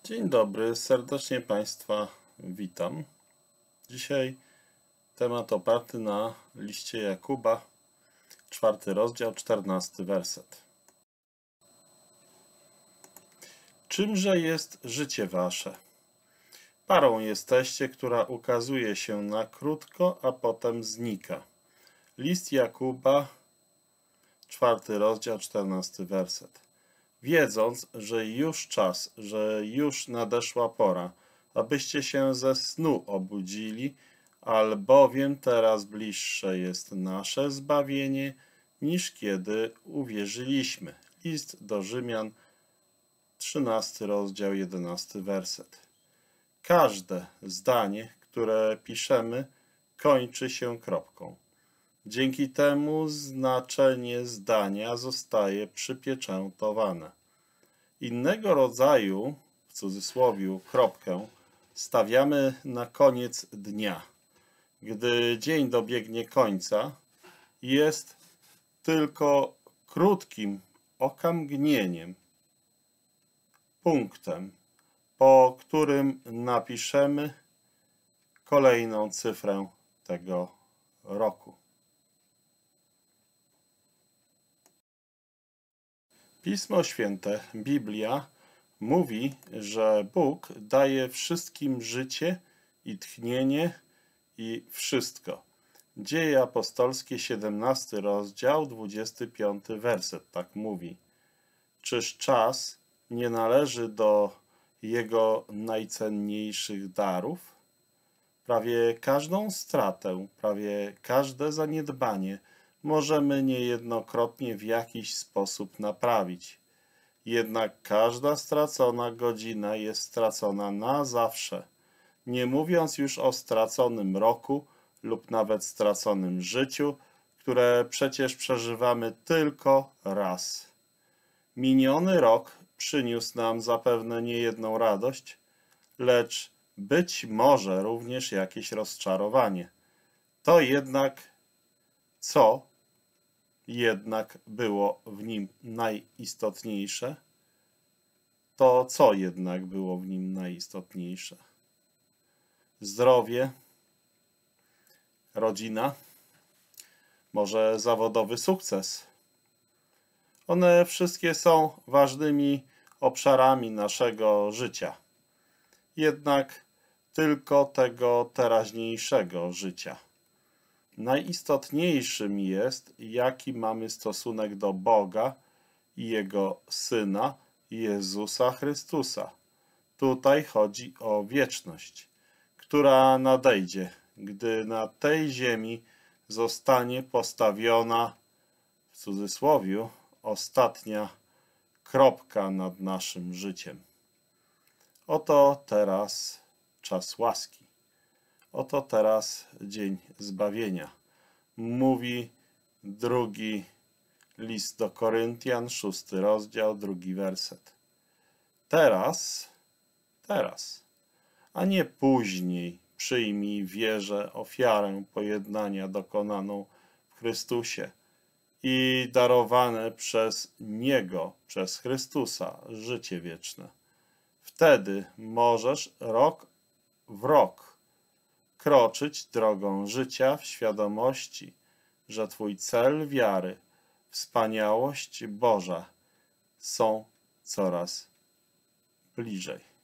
Dzień dobry, serdecznie Państwa witam. Dzisiaj temat oparty na liście Jakuba, 4 rozdział, 14 werset. Czymże jest życie wasze? Parą jesteście, która ukazuje się na krótko, a potem znika. List Jakuba, 4 rozdział, 14 werset. Wiedząc, że już czas, że już nadeszła pora, abyście się ze snu obudzili, albowiem teraz bliższe jest nasze zbawienie, niż kiedy uwierzyliśmy. List do Rzymian, 13 rozdział, 11 werset. Każde zdanie, które piszemy, kończy się kropką. Dzięki temu znaczenie zdania zostaje przypieczętowane. Innego rodzaju, w cudzysłowie, kropkę stawiamy na koniec dnia. Gdy dzień dobiegnie końca, jest tylko krótkim okamgnieniem, punktem, po którym napiszemy kolejną cyfrę tego roku. Pismo Święte, Biblia, mówi, że Bóg daje wszystkim życie i tchnienie i wszystko. Dzieje apostolskie, 17 rozdział, 25 werset, tak mówi. Czyż czas nie należy do Jego najcenniejszych darów? Prawie każdą stratę, prawie każde zaniedbanie możemy niejednokrotnie w jakiś sposób naprawić. Jednak każda stracona godzina jest stracona na zawsze, nie mówiąc już o straconym roku lub nawet straconym życiu, które przecież przeżywamy tylko raz. Miniony rok przyniósł nam zapewne niejedną radość, lecz być może również jakieś rozczarowanie. To jednak co jednak było w nim najistotniejsze? To co jednak było w nim najistotniejsze? Zdrowie, rodzina, może zawodowy sukces. One wszystkie są ważnymi obszarami naszego życia. Jednak tylko tego teraźniejszego życia. Najistotniejszym jest, jaki mamy stosunek do Boga i Jego Syna, Jezusa Chrystusa. Tutaj chodzi o wieczność, która nadejdzie, gdy na tej ziemi zostanie postawiona, w cudzysłowiu, ostatnia kropka nad naszym życiem. Oto teraz czas łaski. Oto teraz dzień zbawienia. Mówi drugi list do Koryntian, 6 rozdział, 2 werset. Teraz, a nie później przyjmij w wierze ofiarę pojednania dokonaną w Chrystusie i darowane przez Niego, przez Chrystusa, życie wieczne. Wtedy możesz rok w rok kroczyć drogą życia w świadomości, że Twój cel wiary, wspaniałość Boża są coraz bliżej.